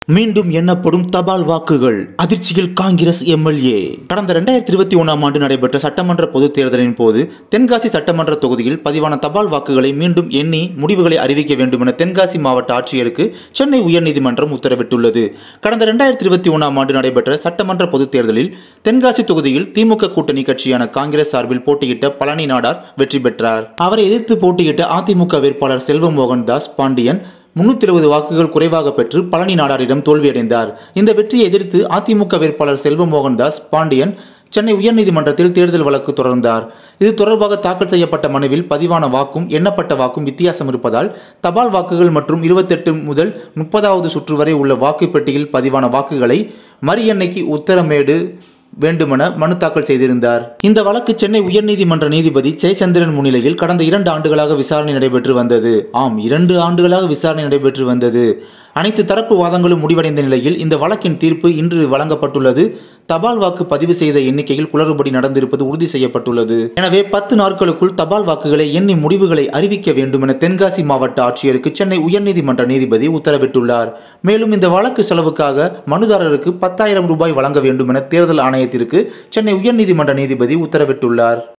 மீண்டும் எண்ணப்படும் தபால் வாக்குகள் அதிர்ச்சியில் காங்கிரஸ் எம்எல்ஏ. கடந்த 2021ஆம் ஆண்டு நடைபெற்ற சட்டமன்ற பொதுத் தேர்தலின் போது தென்காசி சட்டமன்ற தொகுதியில் பதிவான தபால் வாக்குகளை மீண்டும் எண்ணி முடிவுகளை அறிவிக்க வேண்டும் என தென்காசி மாவட்ட ஆட்சியருக்கு சென்னை உயர்நீதிமன்றம் உத்தரவிட்டுள்ளது. கடந்த 2021ஆம் ஆண்டு நடைபெற்ற சட்டமன்ற பொதுத் தேர்தலில் தென்காசி தொகுதியில் திமுக கூட்டணி கட்சியான காங்கிரஸ் சார்பில் போட்டியிட்ட பழனி நாடார் வெற்றி பெற்றார். அவரை எதிர்த்து போட்டியிட்ட அதிமுக வேட்பாளர் செல்வமோகன் தாஸ் பாண்டியன் 320 வாக்குகள் குறைவாக பெற்று பழனி நாடாரிடம் தோல்வியடைந்தார். இந்த வெற்றியை எதிர்த்து அதிமுக வேட்பாளர் செல்வமோகன் தாஸ் பாண்டியன் சென்னை உயர்நீதிமன்றத்தில் தேர்தல் வழக்கு தொடர்ந்தார். இது தொடர்பாக தாக்கல் செய்யப்பட்ட மனுவில் பதிவான வாக்கும் எண்ணப்பட்ட வாக்கும் வித்தியாசம் இருப்பதால் தபால் வாக்குகள் மற்றும் 28 முதல் 30வது சுற்று வரை உள்ள வாக்கு பெட்டியில் பதிவான வாக்குகளை மறு எண்ணைக்கு உத்தரமேடு வேண்டுமென மனு தாக்கல் செய்திருந்தார். இந்த வழக்கு சென்னை உயர்நீதிமன்ற நீதிபதி ஜெயச்சந்திரன் முன்னிலையில் கடந்த 2 ஆண்டுகளாக விசாரணை நடைபெற்று வந்தது. 2 ஆண்டுகளாக விசாரணை நடைபெற்று வந்தது. அனைத்து தரப்பு வாதங்களும் முடிவடைந்த நிலையில் இந்த வழக்கின் தீர்ப்பு இன்று வழங்கப்பட்டுள்ளது. தபால் வாக்கு பதிவு செய்த எண்ணிக்கையில் குளறுபடி நடந்திருப்பது உறுதி செய்யப்பட்டுள்ளது. எனவே 10 நாட்களுக்குள் தபால் வாக்குகளை எண்ணி முடிவுகளை அறிவிக்க வேண்டும் என தென்காசி மாவட்ட ஆட்சியருக்கு சென்னை உயர்நீதிமன்ற நீதிபதி உத்தரவிட்டுள்ளார். மேலும் இந்த வழக்கு செலவுக்காக மனுதாரருக்கு 10,000 ரூபாய் வழங்க வேண்டும் என தேர்தல் ஆணையத்திற்கு சென்னை உயர்நீதிமன்ற நீதிபதி உத்தரவிட்டுள்ளார்.